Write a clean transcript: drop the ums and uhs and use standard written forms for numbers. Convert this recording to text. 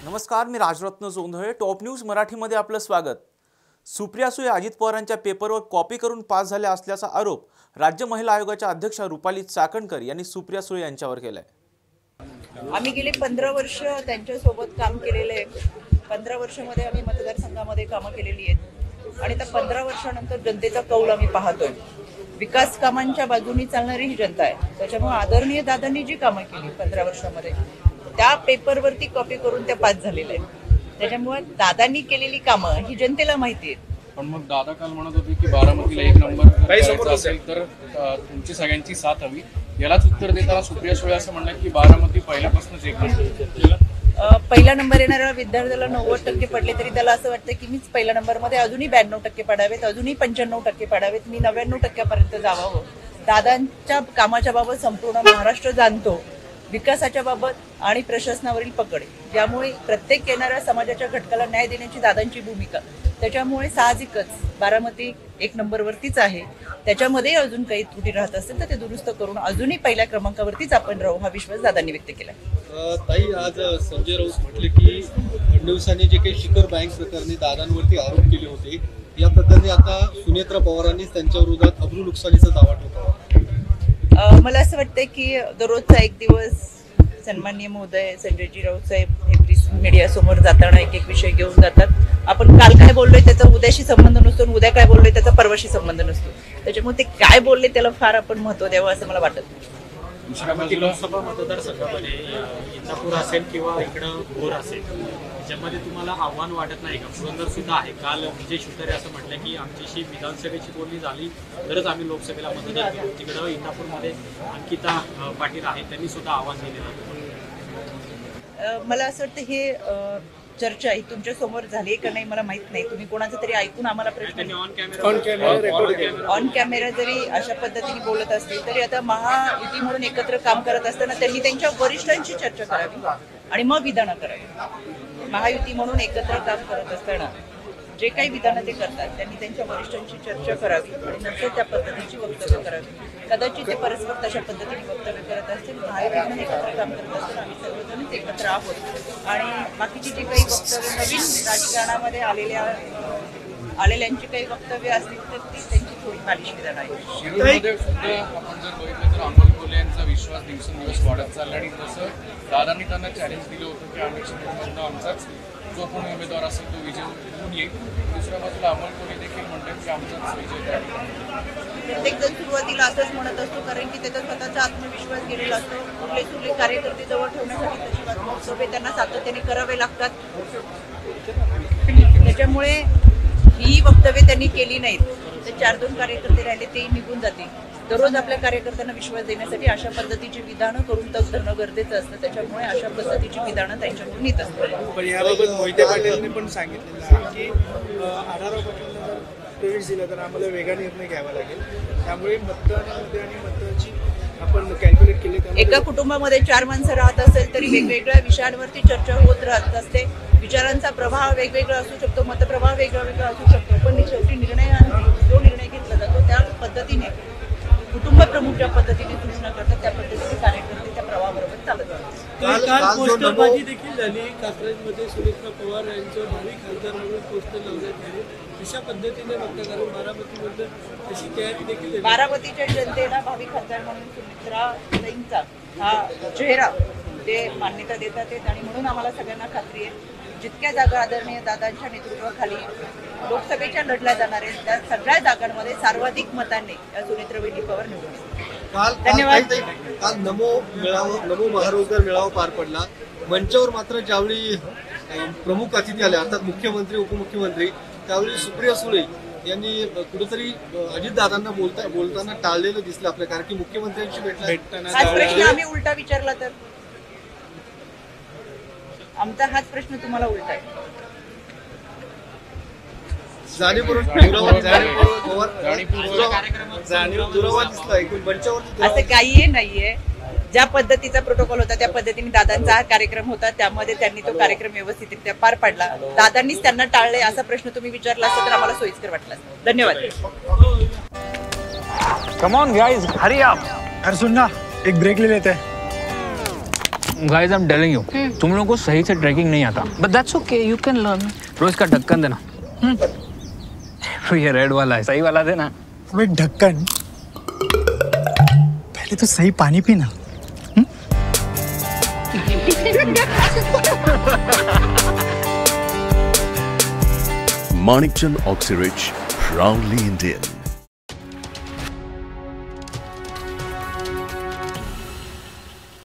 नमस्कार, मी Rajratna Jondhale. Top news मराठीमध्ये आपलं स्वागत. सुप्रिया सुळे अजित पवारांच्या पेपरवर कॉपी करून पास झाल्या असल्याचा आरोप राज्य महिला आयोगाच्या अध्यक्षा रुपाली चाकणकर यांनी सुप्रिया सुळे यांच्यावर केलाय. आम्ही गेले 15 वर्ष त्यांच्यासोबत काम केलेले आहे. 15 वर्षामध्ये आम्ही मतदारसंघामध्ये कामं केलेली आहेत आणि त्या 15 वर्षानंतर जनतेचा कौल आम्ही पाहतोय. विकास कामांच्या बाजूनी चालणारी ही जनता आहे. त्याच्यामुळे आदरणीय दादांनी जी कामं केली 15 वर्षामध्ये त्या पेपरवरती कॉपी करून त्या पास झालेल्या आहेत. त्याच्यामुळे दादांनी केलेली कामं ही जनतेला माहिती आहेत. पण मग दादा काल म्हणत होते की बारामतीला 1 नंबर करायचा असेल तर तुमची सगळ्यांची साथ हवी. यालाच उत्तर देताना सुप्रिया सुळे असं म्हणतात की बारामती पहिल्यापासूनच 1 नंबर. पहिला नंबर येणाऱ्या विद्यार्थ्याला 90% पडले तरी त्याला असं वाटतं की मीच पहिल्या नंबरमध्ये अजूनही 92% पडावेत, अजूनही 95% पडावेत, मी 99% जावावं. दादांच्या कामाच्या बाबत संपूर्ण महाराष्ट्र जाणतो. विकासाच्या बाबत आणि प्रशासनावरील पकड यामुळे प्रत्येक येणाऱ्या समाजाच्या घटकाला न्याय देण्याची दादांची भूमिका. त्याच्यामुळे साहजिकच बारामती 1 नंबरवरतीच आहे. त्याच्यामध्ये अजून काही त्रुटी राहत असेल तर ते दुरुस्त करून अजूनही पहिल्या क्रमांकावरतीच आपण राहू हा विश्वास दादांनी व्यक्त केला. ताई, आज संजय राऊत म्हटले की फडणवीसांनी जे काही शिखर बँक प्रकरणी दादांवरती आरोप केले होते, या प्रकरणी आता सुनेत्रा पवारांनीच त्यांच्या विरोधात अब्रू नुकसानीचा दावा ठोकला. मला असं वाटतंय की दररोजचा एक दिवस सन्माननीय महोदय संजयजी राऊत साहेब हे प्रेस मीडिया समोर जाताना एक विषय घेऊन जातात. आपण काल काय बोललोय त्याचा उद्याशी संबंध नसतो, उद्या काय बोललोय त्याचा परवाशी संबंध नसतो. त्याच्यामुळे ते काय बोलले त्याला फार आपण महत्व द्यावं असं मला वाटत नाही. लोकसभा मतदारसंघामध्ये इंदापूर असेल किंवा इकडं भोर असेल, त्याच्यामध्ये तुम्हाला आव्हान वाटत नाही का? पुरंदर सुद्धा आहे. काल विजय शिवतारे असं म्हटलं की आमच्याशी विधानसभेची बोलणी झाली तरच आम्ही लोकसभेला मतदान केलं. तिकडं इंदापूरमध्ये अंकिता पाटील आहेत, त्यांनी सुद्धा आव्हान दिलेलं. मला असं वाटतं हे चर्चा ही तुमच्या समोर झाली का नाही मला माहित नाही. तुम्ही कोणाचं तरी ऐकून आम्हाला प्रश्न ऑन कॅमेरा जरी अशा पद्धतीने बोलत असतील तरी आता महायुती म्हणून एकत्र काम करत असताना त्यांनी त्यांच्या वरिष्ठांची चर्चा करावी आणि मग विधानं करावी. महायुती म्हणून एकत्र काम करत असताना जे काही विधानं ते करतात त्यांनी त्यांच्या वरिष्ठांची चर्चा करावी आणि नंतर त्या पद्धतीची वक्तव्य करावी. कदाचित ते परस्पर तशा पद्धतीने वक्तव्य करत असतील. महायुती म्हणून एकत्र काम करत असताना आम्ही सर्वजणच एकत्र आहोत आणि बाकीची जी काही वक्तव्य नवीन राजकारणामध्ये आलेल्यांची काही वक्तव्य असतील तर ती त्यांची थोडी बालिश विधान आहे. शिरूरमध्ये सुद्धा आपण जर बघितलं तर अमोल कोल्हे यांचा विश्वास दिवसेंदिवस वाढत चालला आणि तसं दादांनी त्यांना चॅलेंज दिलं होतं की आम्ही शिरूरमधून आमचाच जो कोण उमेदवार असेल तो विजय होऊन येईल. दुसऱ्या बाजूला अमोल कोल्हे देखील म्हणतात की आमचाच विजय. प्रत्येक जण सुरुवातीला असंच म्हणत असतो कारण की त्याचा स्वतःचा आत्मविश्वास गेलेला असतो. कुठले सुरले कार्यकर्ते जवळ ठेवण्यासाठी तशी वक्तव्य त्यांना सातत्याने करावे लागतात. त्याच्यामुळे ही वक्तव्य त्यांनी केली नाहीत तर 4-2 कार्यकर्ते राहिले तेही निघून जातील. दररोज आपल्या कार्यकर्त्यांना विश्वास देण्यासाठी अशा पद्धतीची विधानं करून तग धरणं गरजेचं असतं. त्याच्यामुळे अशा पद्धतीची विधानं त्यांच्याकडून येत असतात. पण याबाबत मोहिते पाटीलने पण सांगितलेलं आहे की आढावा पाटीलला जर प्रवेश दिला तर आम्हाला वेगळा निर्णय घ्यावा लागेल. त्यामुळे मतदानामध्ये आणि मतदानाची आपण कॅल्क्युलेट केले. एका कुटुंबामध्ये 4 माणसं राहत असेल तरी वेगवेगळ्या विषयांवरती चर्चा होत राहत असते. विचारांचा प्रभाव वेगवेगळा असू शकतो, मतप्रभाव वेगळा असू शकतो, पण शेवटी जो निर्णय घेतला जातो त्या पद्धतीने कुटुंब प्रमुख ज्या पद्धतीने सूचना करतात त्या पद्धतीने कार्यकर्ते त्या प्रवाहाबरोबर चालत असतात. काल पोस्टरबाजी देखील झाली. कात्रजमध्ये सुनेत्रा पवार यांचं भावी खासदार म्हणून पोस्टर लावण्यात आले. अशा पद्धतीने कारण बारामतीमध्ये अशी तयारी देखील. बारामतीच्या जनतेला भावी खासदार म्हणून सुनेत्राताईंचा हा चेहरा ते मान्यता देतात आणि म्हणून आम्हाला सगळ्यांना खात्री आहे जितक्या जागा आदरणीय दादांच्या नेतृत्वाखाली लोकसभेच्या लढल्या जाणार आहेत त्या सगळ्या जागांमध्ये सर्वाधिक मतांनी या सुनेत्राबाई पवार निवडून येतील. धन्यवाद. काल नमो महारोजगार मेळावा पार पडला. मंचावर मात्र ज्यावेळी प्रमुख अतिथी आले अर्थात मुख्यमंत्री उपमुख्यमंत्री त्यावेळी सुप्रिया सुळे यांनी कुठेतरी अजितदादांना बोलताना टाळलेलं दिसलं आपल्या. कारण की मुख्यमंत्र्यांशी भेटताना हाच प्रश्न आम्ही उलटा विचारला तर आमचा हाच प्रश्न तुम्हाला उलटा आहे. असं काही नाहीये. ज्या पद्धतीचा प्रोटोकॉल होता त्या पद्धतीने दादांचा हा कार्यक्रम होता. त्यामध्ये त्यांनी तो कार्यक्रम व्यवस्थितरित्या पार पाडला. दादांनीच त्यांना टाळले असा प्रश्न तुम्ही विचारला असता तर आम्हाला सोयीस्कर वाटला. धन्यवाद. कम ऑन गाइस, हरी आप. यार सुन ना, एक ब्रेक ले लेते हैं. Guys I am telling you तुम लोगों को सही से ट्रैकिंग नहीं आता but that's okay you can learn रोज का ढक्कन देना ये रेड वाला है सही वाला देना अबे ढक्कन पहले तो सही पानी पीना Manikchand Oxyrich, proudly Indian.